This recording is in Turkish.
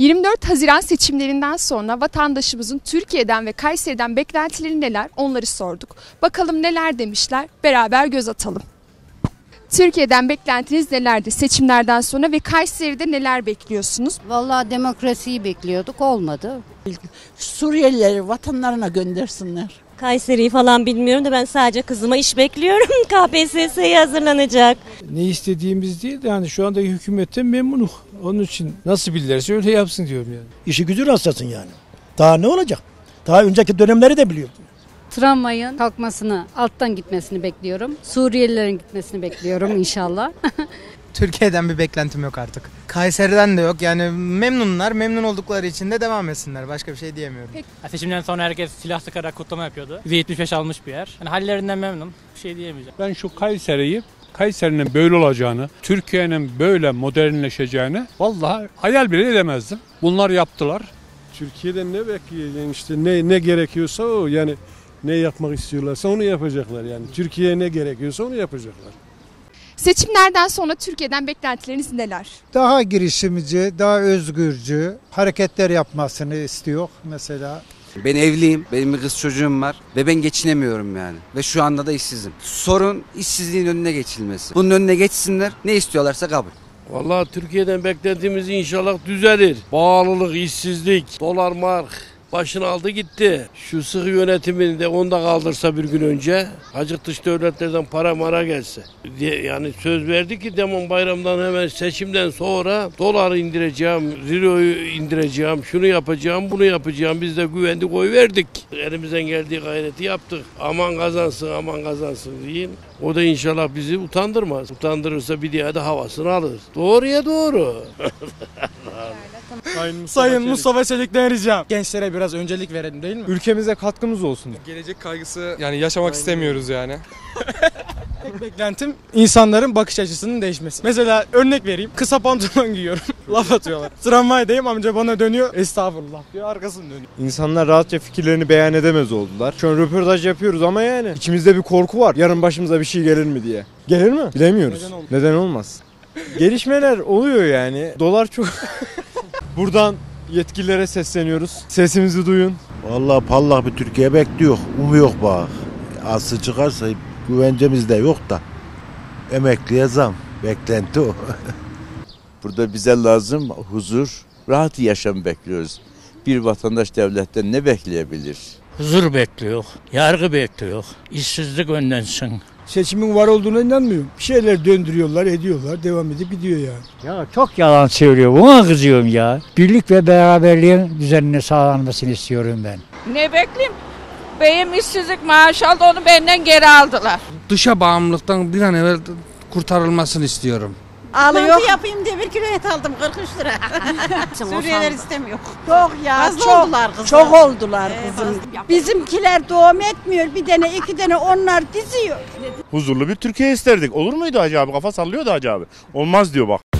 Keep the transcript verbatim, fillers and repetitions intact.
yirmi dört Haziran seçimlerinden sonra vatandaşımızın Türkiye'den ve Kayseri'den beklentileri neler, onları sorduk. Bakalım neler demişler, beraber göz atalım. Türkiye'den beklentiniz nelerdi seçimlerden sonra ve Kayseri'de neler bekliyorsunuz? Vallahi demokrasiyi bekliyorduk, olmadı. Suriyelileri vatanlarına göndersinler. Kayseri'yi falan bilmiyorum da ben sadece kızıma iş bekliyorum. K P S S'ye hazırlanacak. Ne istediğimiz değil de yani şu andaki hükümetten memnunum. Onun için nasıl bilirlerse öyle yapsın diyorum yani. İşi gücü rastlasın yani. Daha ne olacak? Daha önceki dönemleri de biliyor. Tramvayın kalkmasını, alttan gitmesini bekliyorum. Suriyelilerin gitmesini bekliyorum inşallah. Türkiye'den bir beklentim yok artık. Kayseri'den de yok. Yani memnunlar. Memnun oldukları için de devam etsinler. Başka bir şey diyemiyorum. Peki. Seçimden sonra herkes silah sıkarak kutlama yapıyordu. yüz yetmiş beş almış bir yer. Yani hallerinden memnun. Bir şey diyemeyeceğim. Ben şu Kayseri'yi, Kayseri'nin böyle olacağını, Türkiye'nin böyle modernleşeceğini vallahi hayal bile edemezdim. Bunlar yaptılar. Türkiye'den ne bekliyor işte ne ne gerekiyorsa o yani ne yapmak istiyorlarsa onu yapacaklar yani. Türkiye'ye ne gerekiyorsa onu yapacaklar. Seçimlerden sonra Türkiye'den beklentileriniz neler? Daha girişimci, daha özgürcü hareketler yapmasını istiyor mesela. Ben evliyim, benim bir kız çocuğum var ve ben geçinemiyorum yani. Ve şu anda da işsizim. Sorun işsizliğin önüne geçilmesi. Bunun önüne geçsinler, ne istiyorlarsa kabul. Vallahi Türkiye'den beklentimiz inşallah düzelir. Bağlılık, işsizlik, dolar mark başını aldı gitti. Şu sıkı yönetimini de onda kaldırsa bir gün önce, acık dış devletlerden para mara gelse. Yani söz verdi ki Demon Bayram'dan hemen seçimden sonra doları indireceğim, euroyu indireceğim, şunu yapacağım, bunu yapacağım. Biz de güvendik, oy verdik. Elimizden geldiği gayreti yaptık. Aman kazansın, aman kazansın diyeyim. O da inşallah bizi utandırmaz. Utandırırsa bir diğer de havasını alır. Doğruya doğru. Sayın Mustafa, Sayın Mustafa Çelik'ten ricam. Gençlere biraz öncelik verelim değil mi? Ülkemize katkımız olsun. Gelecek kaygısı yani yaşamak Aynen. istemiyoruz yani. Tek beklentim insanların bakış açısının değişmesi. Mesela örnek vereyim. Kısa pantolon giyiyorum. Laf atıyorlar. Tramvaydayım, amca bana dönüyor. Estağfurullah diyor, arkasını dönüyor. İnsanlar rahatça fikirlerini beyan edemez oldular. Şu an röportaj yapıyoruz ama yani içimizde bir korku var. Yarın başımıza bir şey gelir mi diye. Gelir mi? Bilemiyoruz. Neden olmaz? Neden olmaz? Gelişmeler oluyor yani. Dolar çok... Buradan yetkililere sesleniyoruz. Sesimizi duyun. Vallahi pallah bir Türkiye bekliyor. Umuyor bak. Aslı çıkarsa güvencemiz de yok da. Emekliye zam. Beklenti o. Burada bize lazım huzur, rahat yaşam bekliyoruz. Bir vatandaş devletten ne bekleyebilir? Huzur bekliyor, yargı bekliyor, işsizlik önlensin. Seçimin var olduğuna inanmıyorum. Bir şeyler döndürüyorlar, ediyorlar, devam edip gidiyor yani. Ya çok yalan söylüyor, buna kızıyorum ya. Birlik ve beraberliğin düzenine sağlanmasını istiyorum ben. Ne bekleyeyim? Benim işsizlik maaşı aldı, onu benden geri aldılar. Dışa bağımlılıktan bir an evvel kurtarılmasını istiyorum. Alıyor. Mantı yapayım diye bir kilo et aldım kırk üç lira. Suriyeliler istemiyor. Çok ya, Fazla çok oldular kızım. Çok oldular kızım. Bizimkiler doğum etmiyor, bir tane iki tane onlar diziyor. Huzurlu bir Türkiye isterdik. Olur muydu Hacı abi? Kafa sallıyordu Hacı abi. Olmaz diyor bak.